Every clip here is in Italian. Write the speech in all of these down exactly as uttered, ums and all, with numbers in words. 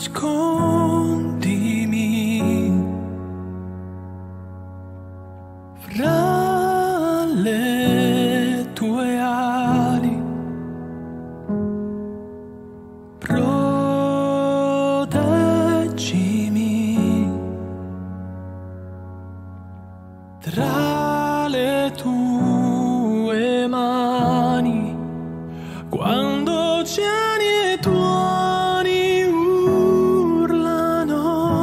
nascondimi fra le tue ali, proteggimi tra le tue mani quando ciani e tuoni urlano.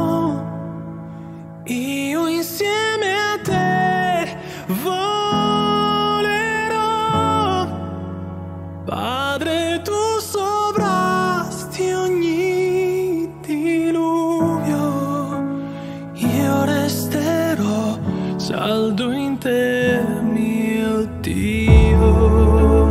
Io insieme a te volerò. Padre, tu sovrasti ogni diluvio, io resterò saldo in te, mio Dio.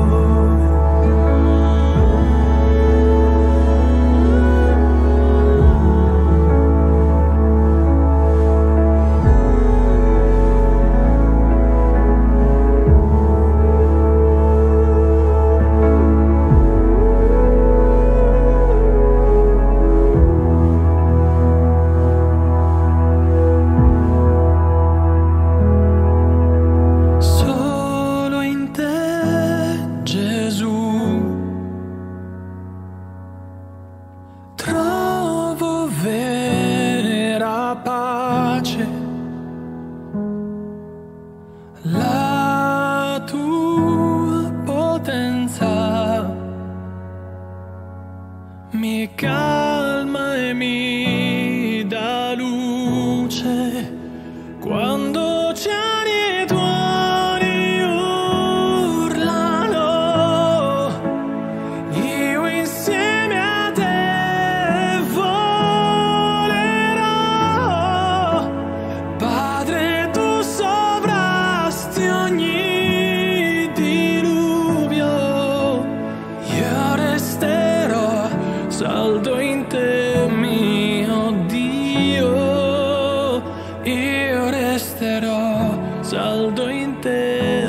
Trovo vera pace, la tua potenza mi calma e mi dà luce quando ciani e tuoni urlano. Io insieme a te volerò. Padre, tu sovrasti ogni diluvio, io resterò saldo in te, mio Dio. Io resterò saldo in te.